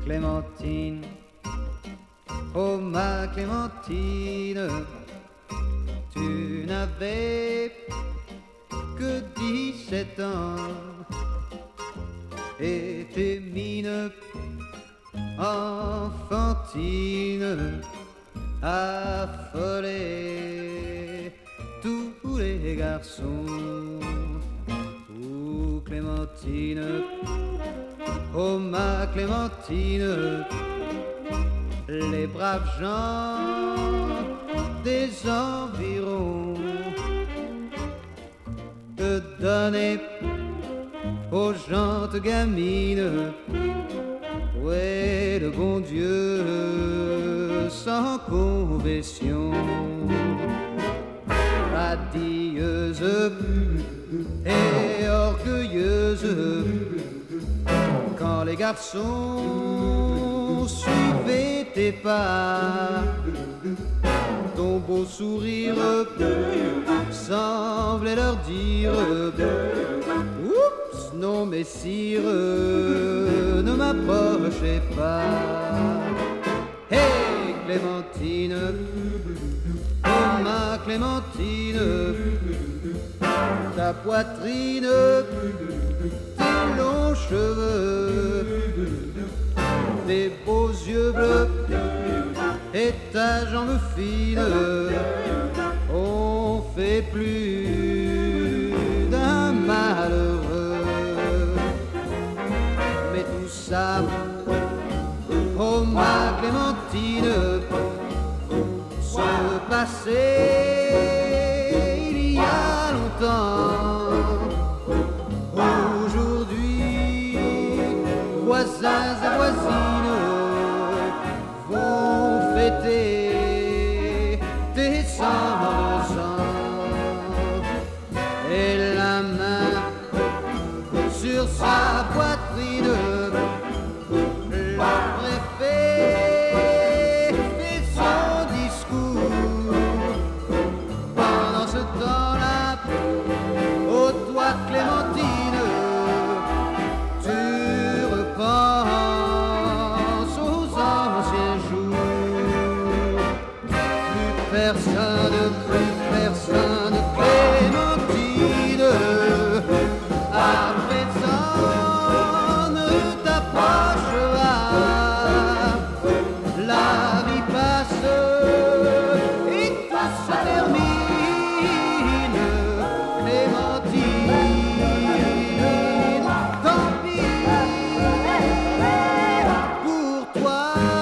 Clémentine, oh ma Clémentine, tu n'avais que 17 ans et tes mines enfantines affolaient tous les garçons. Oh Clémentine, oh ma Clémentine, les braves gens des environs te donnaient aux gentes gamines, ouais, le bon Dieu sans confession. Radieuse et orgueilleuse, quand les garçons suivaient tes pas, ton beau sourire semblait leur dire: oups, non messire, ne m'approchez pas. Hey Clémentine, oh ma Clémentine, ta poitrine, tes longs cheveux, tes beaux yeux bleus et ta jambe fine ont fait plus d'un malheureux. Mais tout ça, oh ma Clémentine, se passait il y a longtemps. Aujourd'hui, voisins et voisines vont fêter tes 100 ans. Et la main sur sa poitrine, le préfet fait son discours. Pendant ce temps-là, oh toi Clémentine, tu repenses aux anciens jours. Plus personne, Clémentine, à présent ne t'approchera. La vie passe et tout se termine. Clémentine, tant pis pour toi.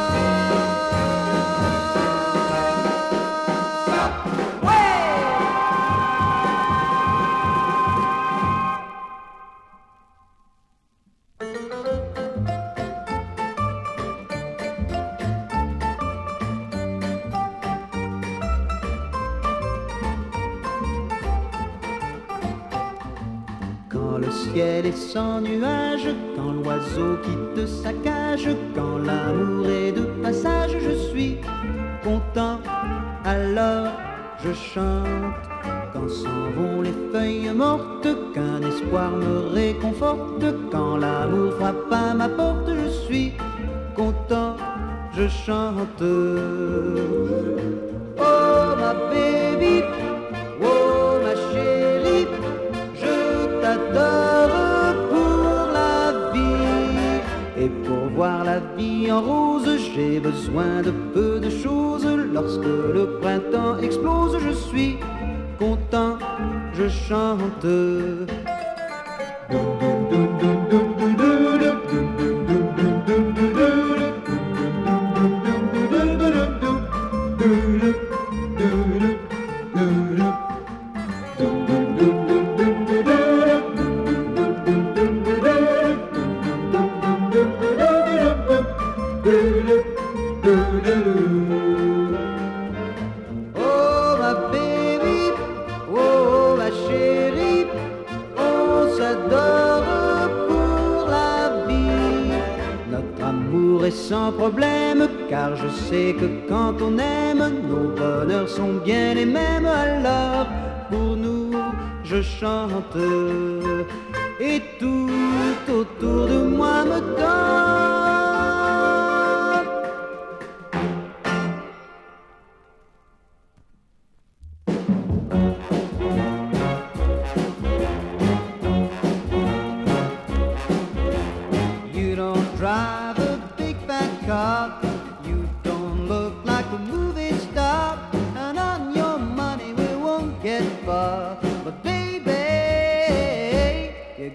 Quand le ciel est sans nuages, quand l'oiseau quitte sa cage, quand l'amour est de passage, je suis content, alors je chante. Quand s'en vont les feuilles mortes, qu'un espoir me réconforte, quand l'amour frappe à ma porte, je suis content, je chante. Oh ma baby, oh ma chérie, je t'adore pour la vie. Et pour voir la vie en rose, j'ai besoin de peu de choses. Lorsque le printemps explose, je suis content, je chante. Oh ma baby, oh ma chérie, on s'adore pour la vie. Notre amour est sans problème, car je sais que quand on aime, nos bonheurs sont bien les mêmes. Alors pour nous, je chante, et tout autour de moi me donne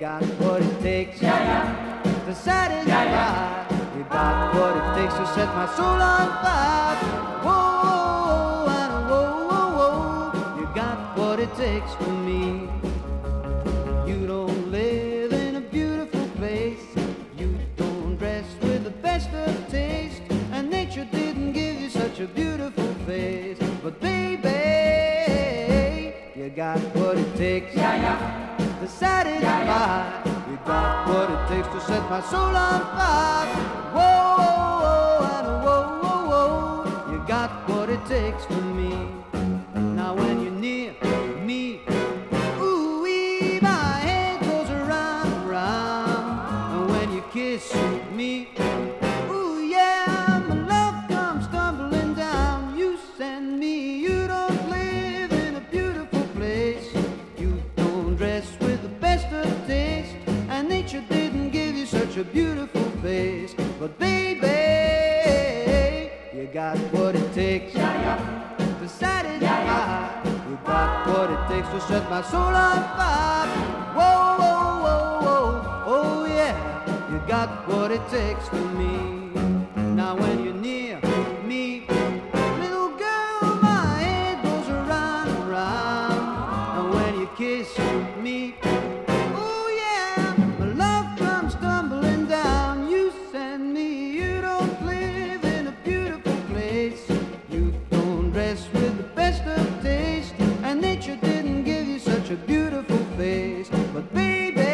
got what it takes to satisfy. You got what it takes to set my soul on fire. Whoa, and whoa, whoa, whoa. You got what it takes for me. You don't live in a beautiful place. You don't dress with the best of taste. And nature didn't give you such a beautiful face. But baby, you got what it takes to satisfy. You got what it takes to set my soul on fire. Whoa, and whoa, whoa, whoa. You got what it takes for me. Now when you're near me, ooh-wee, my head goes around and round. And when you kiss me, ooh yeah, my love comes tumbling down. You send me, you don't live in a beautiful place. You don't dress with the best of taste. And nature didn't give you such a beautiful face. But baby, you got what it takes to satisfy. You got what it takes to set my soul on fire. Whoa, whoa, whoa, whoa, oh yeah, you got what it takes for me. Now when you're near me, little girl, my head goes around and round. And when you kiss me, oh yeah, my love comes tumbling down. You send me, you don't live in a beautiful place. You don't dress with the best of taste. And nature didn't give you such a beautiful face. But baby,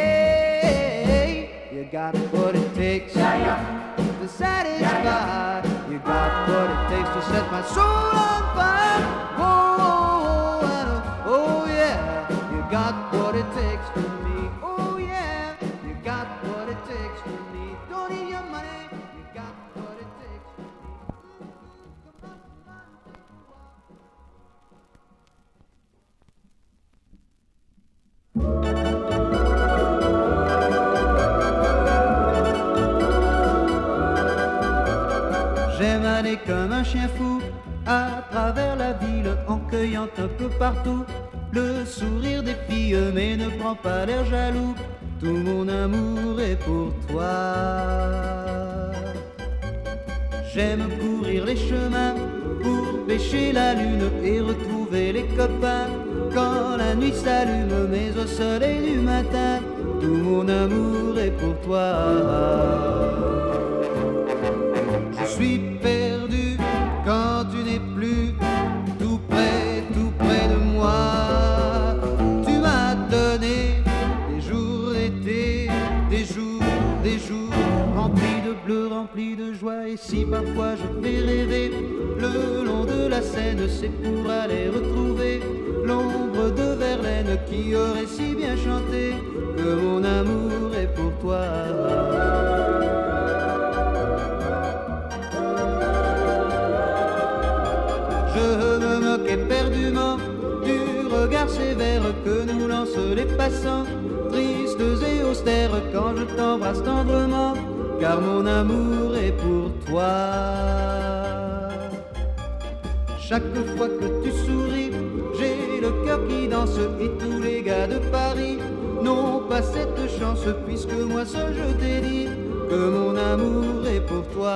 you got what it takes to satisfy. You got what it takes to set my soul on fire. Oh, and oh yeah, you got what it takes for me. Oh yeah, you got what it takes for me. Don't need your money, you got what it takes for me. J'aime aller comme un chien fou à travers la ville en cueillant un peu partout le sourire des filles, mais ne prends pas l'air jaloux, tout mon amour est pour toi. J'aime courir les chemins pour pêcher la lune et retrouver les copains quand la nuit s'allume, mais au soleil du matin, tout mon amour est pour toi. Je suis perdu quand tu n'es plus tout près de moi. Tu m'as donné des jours d'été, des jours remplis de bleu, remplis de joie. Et si parfois je fais rêver le long de la Seine, c'est pour aller retrouver l'ombre de Verlaine qui aurait si bien chanté que mon amour est pour toi. Je me moque éperdument du regard sévère que nous lancent les passants, tristes et austères quand je t'embrasse tendrement, car mon amour est pour toi. Chaque fois que tu souris, j'ai le cœur qui danse et tous les gars de Paris n'ont pas cette chance, puisque moi seul je t'ai dit que mon amour est pour toi.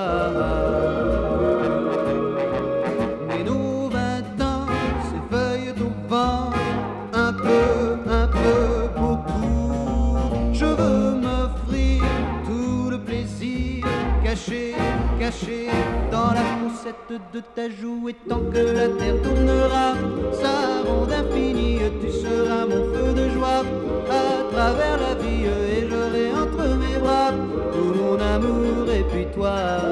Mais nos 20 ans s'effeuillent au vent, un peu, beaucoup. Je veux m'offrir tout le plaisir caché dans la faussette de ta joue. Et tant que la terre tournera sa ronde infinie, tu seras mon feu de joie à travers la vie, et j'aurai entre mes bras tout mon amour et puis toi.